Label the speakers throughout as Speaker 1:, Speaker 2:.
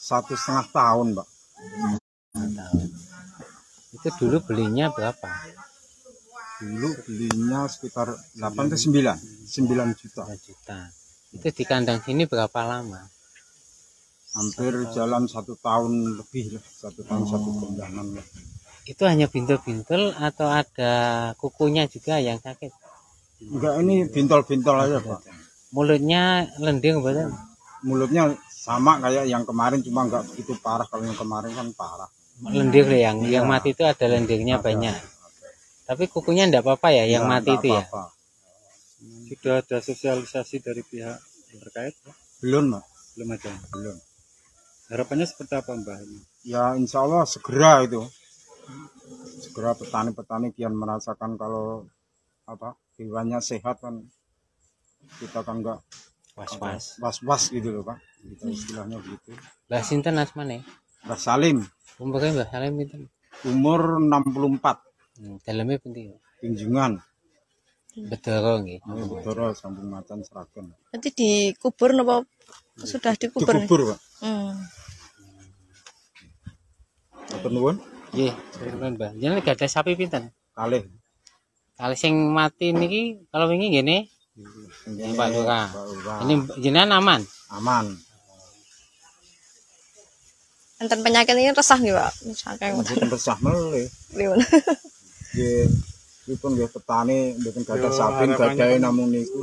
Speaker 1: 1,5 tahun, Mbak.
Speaker 2: Tahun. Itu dulu belinya berapa?
Speaker 1: Dulu belinya sekitar 8 ke 9 juta.
Speaker 2: 9 juta. Itu di kandang sini berapa lama?
Speaker 1: Hampir jalan 1 tahun lebih lah, 1 tahun 1 bulanan lah.
Speaker 2: Itu hanya bintul-bintul atau ada kukunya juga yang sakit?
Speaker 1: Enggak, ini bintol-bintol aja, Pak.
Speaker 2: Mulutnya lendir betul?
Speaker 1: Mulutnya sama kayak yang kemarin, cuma enggak begitu parah. Kalau yang kemarin kan parah.
Speaker 2: Lendir yang mati itu ada lendirnya banyak. Tapi kukunya enggak apa-apa ya, yang mati itu ya?
Speaker 3: Sudah ada sosialisasi dari pihak terkait?
Speaker 1: Belum, Mbak.
Speaker 3: Belum ada.
Speaker 1: Belum.
Speaker 3: Harapannya seperti apa, Mbak?
Speaker 1: Ya insya Allah segera itu. Segera petani-petani biar merasakan kalau hewannya sehat kan, kita kan enggak was-was gitu loh, Pak. Kita istilahnya begitu.
Speaker 2: Mbah sinten asmane?
Speaker 1: Mbah Salim.
Speaker 2: Umurnya Mbah Salim itu?
Speaker 1: Umur 64.
Speaker 2: Dalamnya penting.
Speaker 1: Tunjungan.
Speaker 2: Bedoro nggih.
Speaker 1: Bedoro Sambung Macan Sragen.
Speaker 4: Nanti dikubur napa sudah dikubur?
Speaker 1: Dikubur, Pak. Matur nuwun.
Speaker 2: Nggih, nuwun, Mbah. Jenengan gak ada sapi pinten?
Speaker 1: Kalih.
Speaker 2: Kalih sing mati niki kalau wingi ngene. Pak Lurah. Ini jenengan aman?
Speaker 1: Aman.
Speaker 4: Enten penyakit ini resah nih, Pak. Saking
Speaker 1: mboten resah melih.
Speaker 4: Pripun?
Speaker 1: Nggih, pripun nggih petani mboten gadah sapi gadahe namung niku.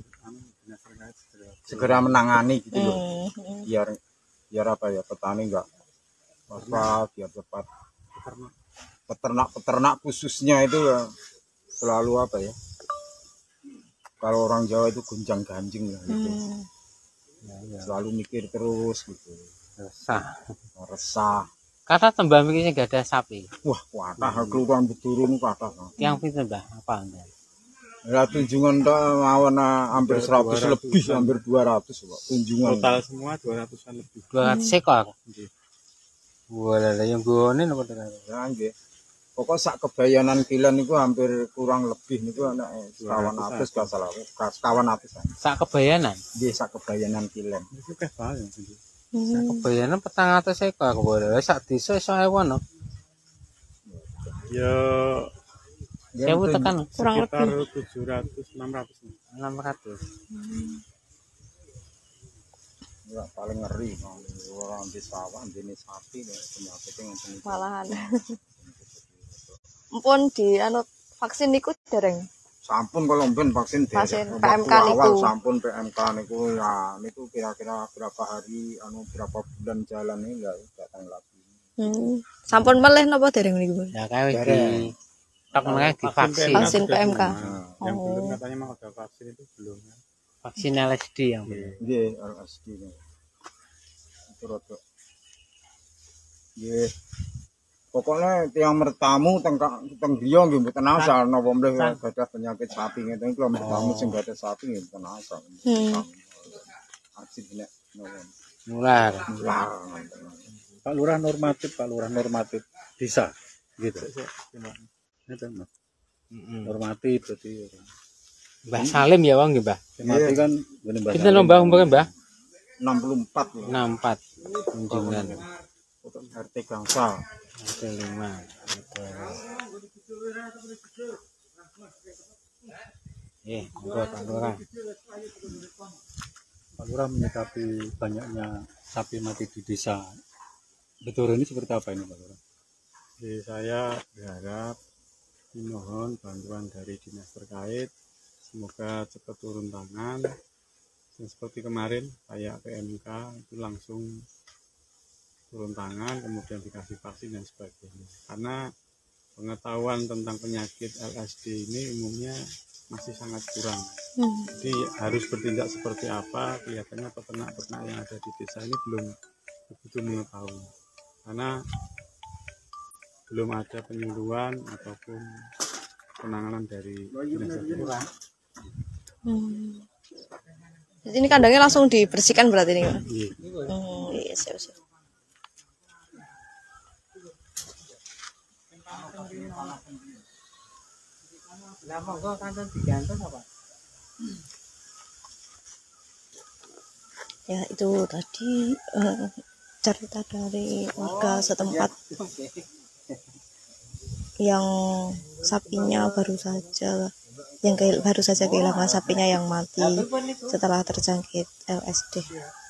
Speaker 1: Segera menangani gitu loh. Biar apa ya, petani enggak apa biar cepat. Peternak khususnya itu ya selalu apa ya? Kalau orang Jawa itu gonjang-ganjing lah gitu. Selalu mikir terus gitu. Resah.
Speaker 2: Kata tembah mikirnya gak ada sapi.
Speaker 1: Wah, kuatah kelurahan Bedurung kuatah.
Speaker 2: Yang pinten, Mbah? Apa Anda?
Speaker 1: Ya tunjungan tok mawon hampir 100 lebih, hampir 200, Pak. Tunjungan.
Speaker 3: Total semua 200-an lebih.
Speaker 2: 200 ekor. Nggih. Walah, yang gone napa to?
Speaker 1: Ya nggih. Pokok sak kebayanan kilen niku hampir kurang lebih niku ana 1.000 gak salah. 1.000.
Speaker 2: Sak kebayanan?
Speaker 1: Nggih, sak kebayanan kilen.
Speaker 3: Itu teh bae.
Speaker 2: Sak kebayanan 400 ekor walah sak desa iso ewan no.
Speaker 3: Ya
Speaker 2: 1000 tekan
Speaker 4: kurang
Speaker 3: sekitar
Speaker 4: lebih
Speaker 3: 700 600.
Speaker 1: Ya paling ngeri orang di sawah jenis sapi penyakitnya ngoten.
Speaker 4: Malahan. Mumpun di vaksin niku dereng.
Speaker 1: Sampun kalau mben vaksin
Speaker 4: Vaksin
Speaker 1: dereng.
Speaker 4: PMK
Speaker 1: Awal
Speaker 4: niku.
Speaker 1: sampun PMK niku ya niku kira-kira berapa hari berapa bulan jalan ini enggak datang lagi.
Speaker 4: Sampun meleh napa dereng niku?
Speaker 2: Ya kae wis di tok meneh divaksin.
Speaker 4: Vaksin PMK.
Speaker 3: Yang belum katanya mau ada vaksin itu belum.
Speaker 2: Vaksin LSD yang belum.
Speaker 1: Nggih, LSD. Itu rodok. Nggih. Pokoknya tiang mertamu teng griya nggih mboten asal napa mleh gadah penyakit sapi ngeten iki lho mertamu sing gadah sapi nggih mboten asal. Asik nek
Speaker 2: Nular.
Speaker 3: Pak Lurah normatif bisa gitu. Ngeten, Mas. Normatif berarti.
Speaker 2: Mbah Salim ya wong nggih, Mbah.
Speaker 3: Mati kan ngene Mbah.
Speaker 2: Pinten Mbah umure, Mbah?
Speaker 1: 64 lho.
Speaker 2: 64. Kunjungan.
Speaker 1: RT Gangsal.
Speaker 2: RT 5. Monggo Pak Lurah.
Speaker 3: Pak Lurah menyikapi banyaknya sapi mati di desa Bedoro ini seperti apa ini, Pak Lurah? Jadi saya berharap dimohon bantuan dari dinas terkait, semoga cepat turun tangan. Dan seperti kemarin kayak PMK itu langsung turun tangan, kemudian dikasih vaksin dan sebagainya. Karena pengetahuan tentang penyakit LSD ini umumnya masih sangat kurang. Jadi harus bertindak seperti apa, kelihatannya peternak-peternak yang ada di desa ini belum begitu mengetahui. Karena belum ada penyuluhan ataupun penanganan dari dinas terkait.
Speaker 4: Jadi ini kandangnya langsung dibersihkan berarti ini.
Speaker 3: Iya.
Speaker 4: Iya, siap.
Speaker 2: Lah monggo kanten digantos apa?
Speaker 4: Ya itu tadi cerita dari warga setempat yang sapinya baru saja kehilangan sapinya yang mati setelah terjangkit LSD.